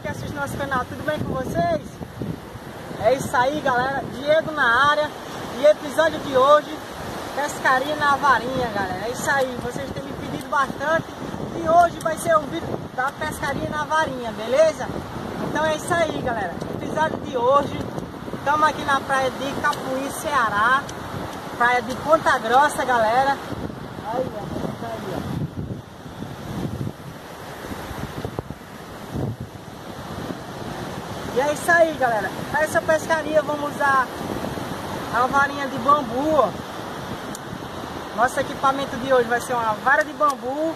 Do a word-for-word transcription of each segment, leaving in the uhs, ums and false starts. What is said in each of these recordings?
que assiste nosso canal, tudo bem com vocês? É isso aí, galera, Diego na área. E episódio de hoje, pescaria na varinha, galera. É isso aí, vocês têm me pedido bastante. E hoje vai ser um vídeo da pescaria na varinha, beleza? Então é isso aí, galera. Episódio de hoje, estamos aqui na praia de Capuí, Ceará. Praia de Ponta Grossa, galera. Aí, ó, aí, ó. E é isso aí, galera. Para essa pescaria vamos usar a varinha de bambu, ó. Nosso equipamento de hoje vai ser uma vara de bambu.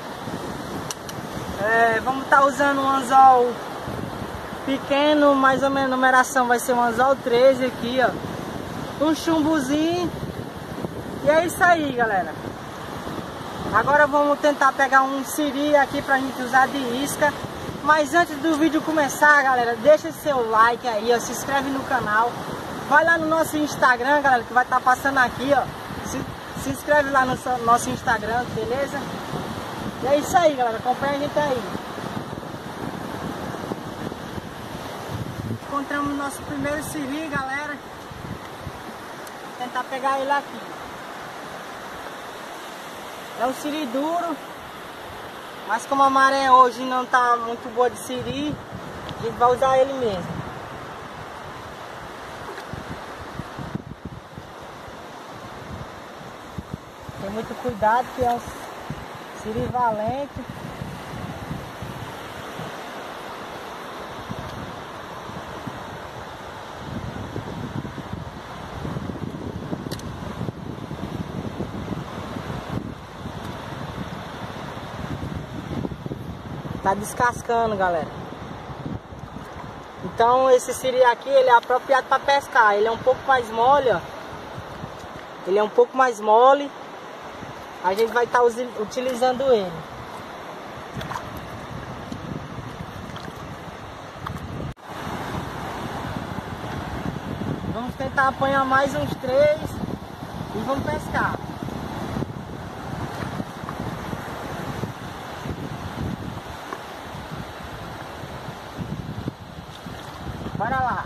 É, vamos estar tá usando um anzol pequeno, mais ou menos a numeração vai ser um anzol treze aqui, ó. Um chumbozinho. E é isso aí, galera. Agora vamos tentar pegar um siri aqui pra gente usar de isca. Mas antes do vídeo começar, galera, deixa seu like aí, ó, se inscreve no canal. Vai lá no nosso Instagram, galera, que vai estar tá passando aqui, ó. Se, se inscreve lá no nosso Instagram, beleza? E é isso aí, galera, acompanha a gente aí. Encontramos nosso primeiro siri, galera. Vou tentar pegar ele aqui. É um siri duro. Mas como a maré hoje não tá muito boa de siri, a gente vai usar ele mesmo. Tem muito cuidado que é um siri valente. Tá descascando, galera. Então esse siri aqui, ele é apropriado para pescar. Ele é um pouco mais mole, ó. Ele é um pouco mais mole. A gente vai estar tá utilizando ele. Vamos tentar apanhar mais uns três e vamos pescar. Bora lá.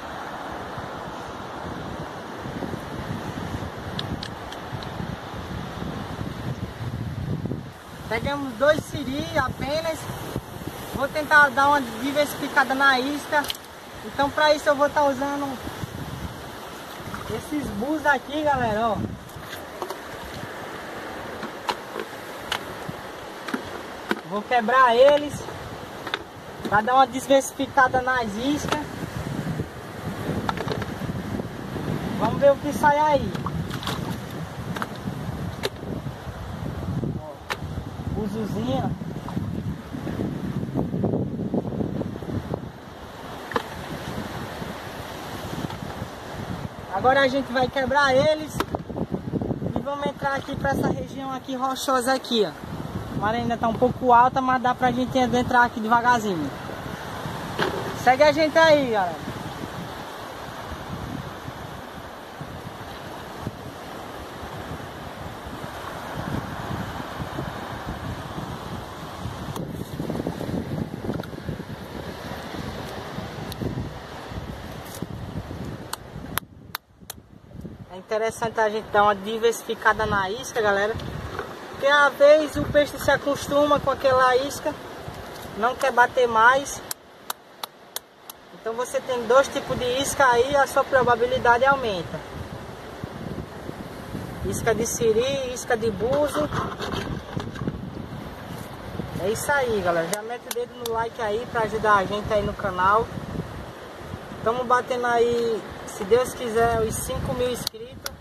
Pegamos dois siri apenas. Vou tentar dar uma diversificada na isca. Então para isso eu vou estar tá usando esses bus aqui, galera, ó. Vou quebrar eles para dar uma diversificada nas iscas. Vamos ver o que sai aí. Buzozinho. Agora a gente vai quebrar eles e vamos entrar aqui para essa região aqui rochosa aqui, ó. A maré ainda tá um pouco alta, mas dá pra gente entrar aqui devagarzinho. Segue a gente aí, galera. É interessante a gente dar uma diversificada na isca, galera. Porque às vezes o peixe se acostuma com aquela isca, não quer bater mais. Então você tem dois tipos de isca aí, a sua probabilidade aumenta. Isca de siri, isca de buzo. É isso aí, galera. Já mete o dedo no like aí para ajudar a gente aí no canal. Estamos batendo aí, se Deus quiser, os cinco mil inscritos.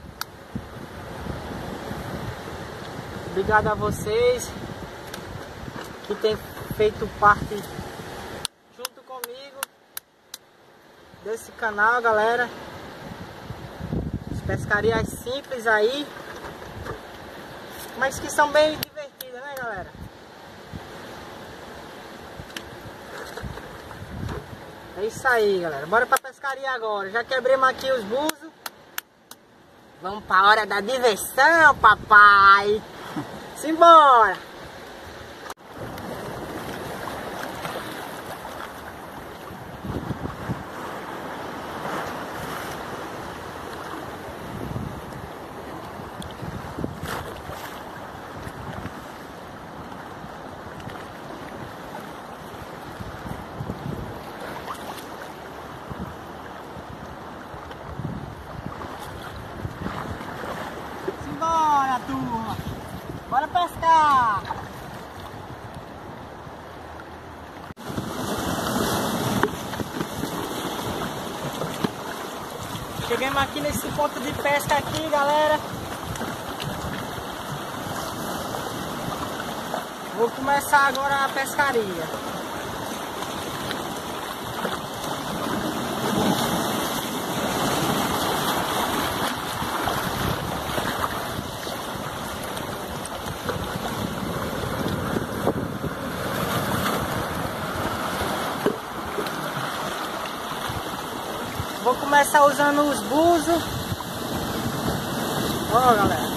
Obrigado a vocês que tem feito parte junto comigo desse canal, galera. As pescarias simples aí, mas que são bem divertidas, né, galera? É isso aí, galera. Bora pra pescaria agora. Já quebremos aqui os buzos. Vamos pra hora da diversão, papai. Simbora! Chegamos aqui nesse ponto de pesca aqui, galera. Vou começar agora a pescaria. Vou começar usando os buzos. Ó, galera.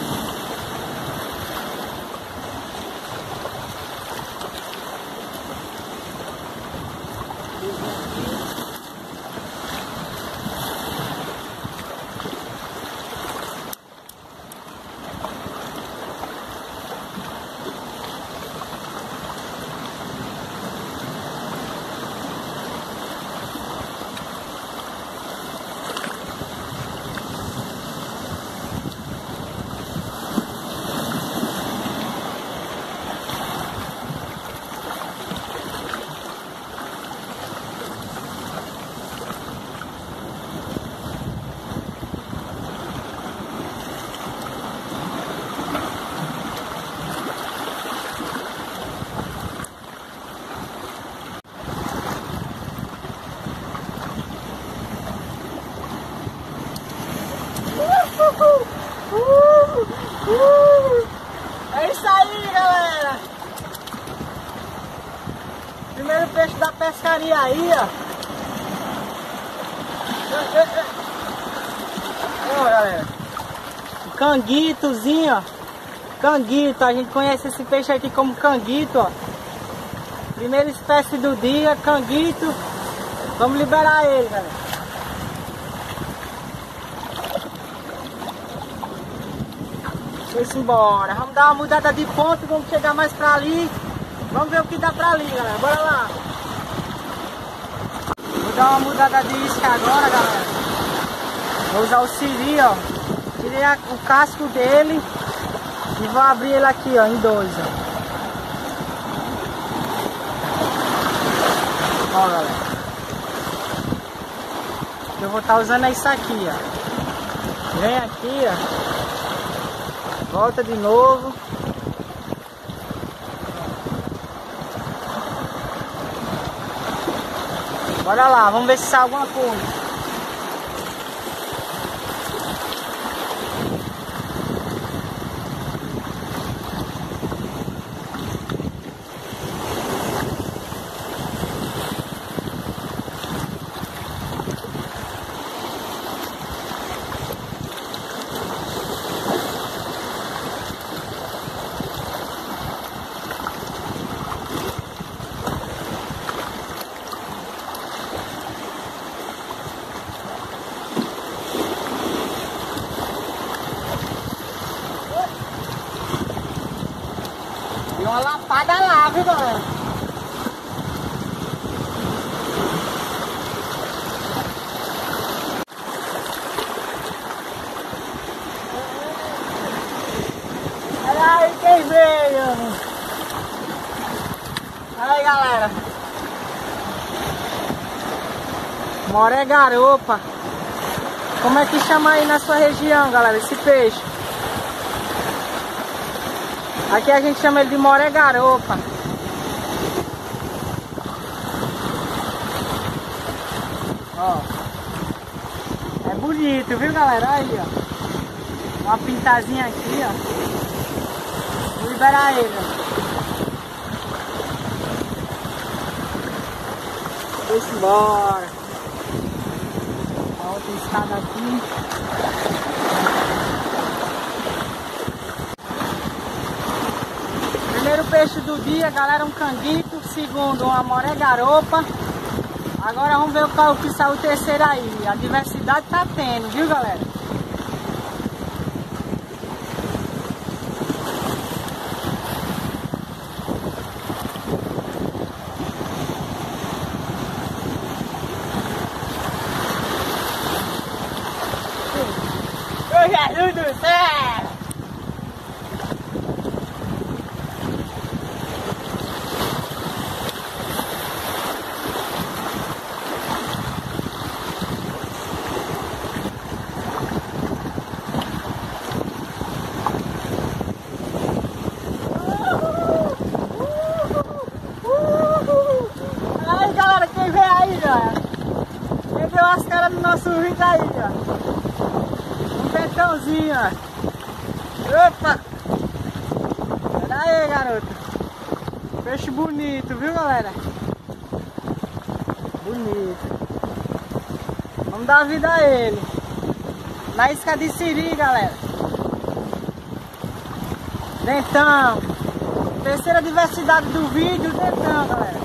É isso aí, galera. Primeiro peixe da pescaria aí, ó. Ó, galera. O canguitozinho, ó. Canguito, a gente conhece esse peixe aqui como canguito, ó. Primeira espécie do dia, canguito. Vamos liberar ele, galera. Vamos embora, vamos dar uma mudada de ponto, vamos chegar mais pra ali. Vamos ver o que dá pra ali, galera, bora lá. Vou dar uma mudada de isca agora, galera. Vou usar o siri, ó. Tirei o casco dele e vou abrir ele aqui, ó, em dois, ó. Ó, galera. Eu vou estar usando isso aqui, ó. Vem aqui, ó. Volta de novo. Bora lá, vamos ver se sai alguma coisa. Deu uma lapada lá, viu, galera? Olha aí quem veio! Olha aí, galera! Moré garopa! Como é que chama aí na sua região, galera, esse peixe? Aqui a gente chama ele de moré garopa. Ó. É bonito, viu, galera? Aí, ó. Uma pintazinha aqui, ó. Vou liberar ele, ó. Vamos embora. A outra escada aqui. Primeiro peixe do dia, galera, um canguito. Segundo, uma moré garopa. Agora vamos ver qual que sai o terceiro aí. A diversidade tá tendo, viu, galera? Ô, Jesus do céu! ó. Quem deu as caras do nosso vídeo aí, ó. Um betãozinho, ó. Opa! Pera aí, garoto. Peixe bonito, viu, galera? Bonito. Vamos dar vida a ele. Na isca de siri, galera. Dentão. Terceira diversidade do vídeo, dentão, galera.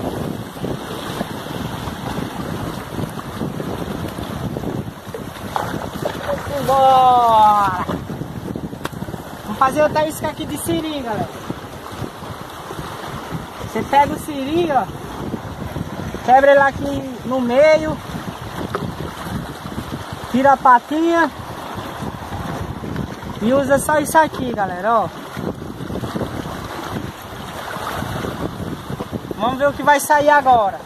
Bora! Vamos fazer outra isca aqui de siri, galera. Você pega o siri, ó. Quebra ele aqui no meio. Tira a patinha. E usa só isso aqui, galera, ó. Vamos ver o que vai sair agora.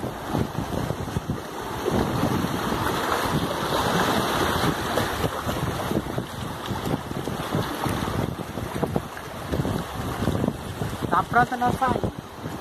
Tá pronta a nossa saída.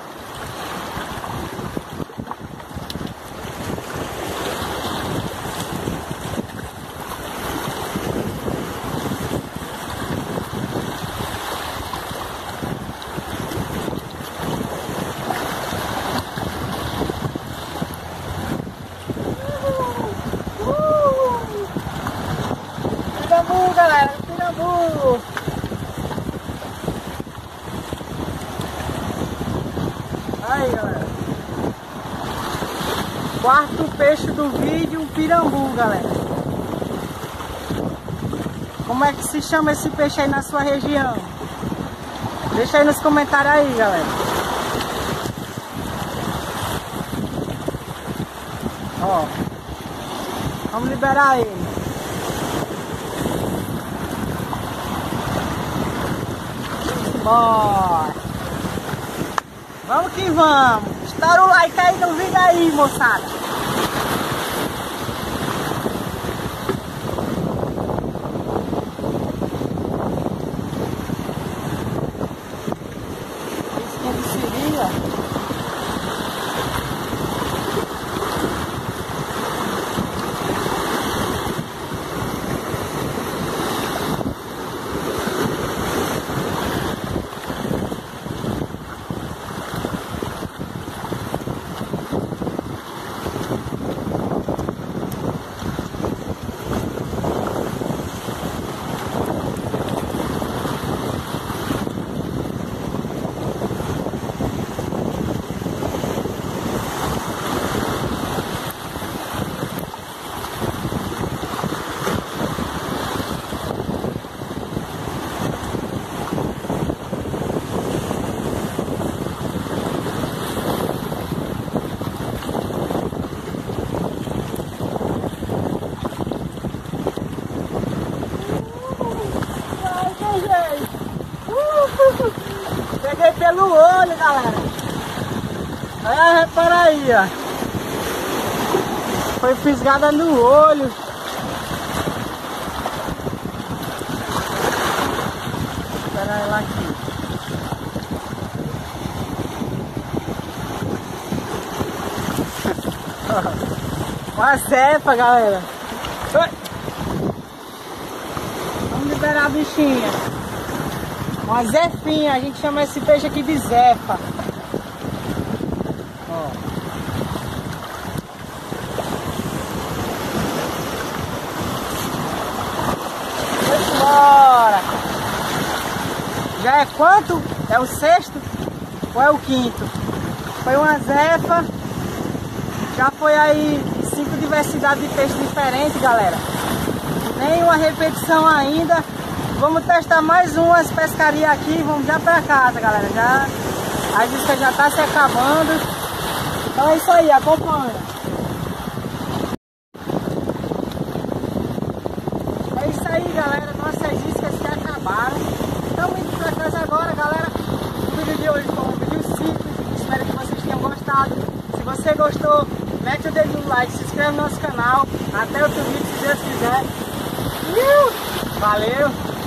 Pirambu, galera, pirambu! Aí, galera. Quarto peixe do vídeo, um pirambu, galera. Como é que se chama esse peixe aí na sua região? Deixa aí nos comentários aí, galera. Ó. Vamos liberar ele. Bora! Vamos que vamos! Estoura o like aí no vídeo aí, moçada! Isquinha de siri, ó. Peguei pelo olho, galera. É, repara aí, ó. Foi fisgada no olho. Espera ela aqui. Uma cepa, galera. Vamos liberar a bichinha. Uma zefinha, a gente chama esse peixe aqui de zefa. Ó. Bora! Já é quanto? É o sexto ou é o quinto? Foi uma zefa. Já foi aí cinco diversidades de peixes diferentes, galera. Nenhuma repetição ainda. Vamos testar mais umas pescarias aqui, vamos já pra casa, galera. Já, a isca já tá se acabando. Então é isso aí, acompanha. É isso aí, galera. Nossas iscas já acabaram. Estamos indo pra casa agora, galera. O vídeo de hoje foi um vídeo simples. Espero que vocês tenham gostado. Se você gostou, mete o dedo no like, se inscreve no nosso canal. Até outro vídeo, se Deus quiser. Valeu!